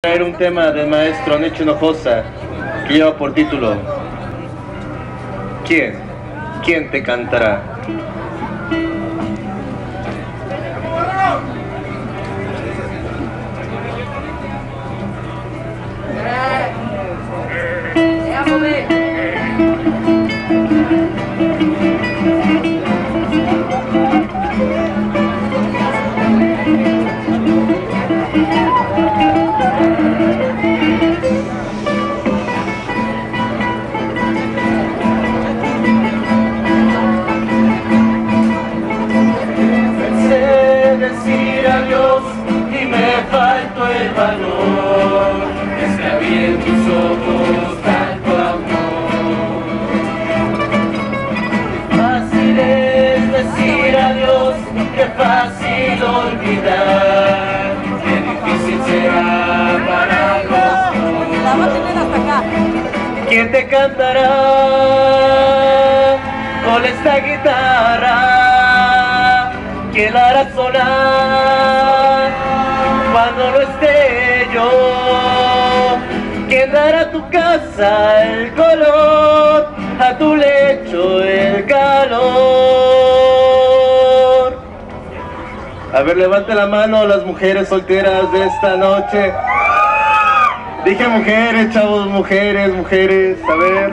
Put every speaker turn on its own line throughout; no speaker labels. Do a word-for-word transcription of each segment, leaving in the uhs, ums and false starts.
Era un tema del maestro Necho Hinojosa que lleva por título ¿Quién? ¿Quién te cantará?
Decir adiós y me faltó el valor. Es que había en tus ojos tanto amor. Fácil es decir adiós, qué fácil olvidar. Qué difícil será para los dos.
La va a tener hasta acá.
¿Quién te cantará con esta guitarra? ¿Quién la hará sonar cuando no esté yo? ¿Quién dará a tu casa el color, a tu lecho el calor? A ver, levante la mano las mujeres solteras de esta noche. Dije mujeres, chavos, mujeres, mujeres, a ver.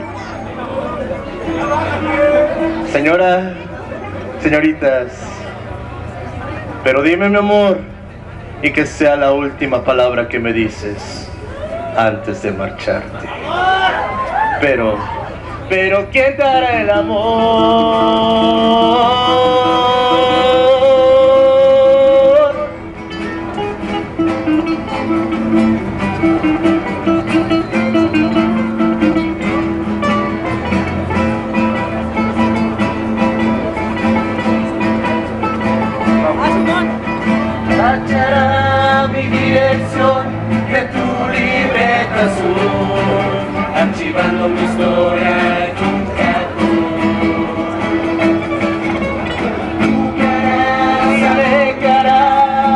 Señora, señoritas. Pero dime, mi amor, y que sea la última palabra que me dices antes de marcharte. Pero, pero ¿quién te hará el amor? Tachará mi dirección de tu libreta azul, archivando mi historia en un cajón. Tu cara se alejará,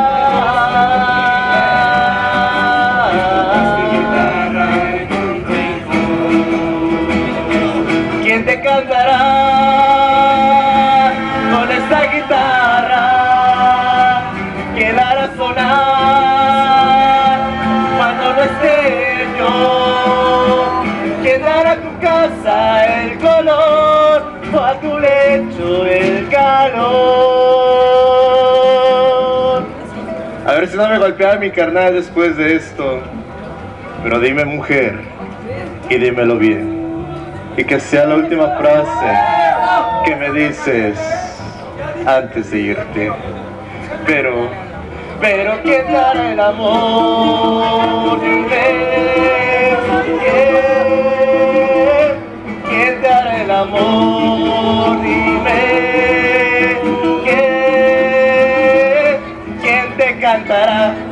mi guitarra en un rincón. ¿Quién te cantará con esta guitarra? ¿Quién la hará sonar cuando no esté yo? ¿Quién dará a tu casa el color o a tu lecho el calor? A ver si no me golpea mi carnal después de esto. Pero dime, mujer, y dímelo bien, y que sea la última frase que me dices antes de irte. Pero Pero ¿quién te hará el amor? Dime, ¿quién? ¿Quién te hará el amor? Dime, ¿quién? ¿Quién te cantará?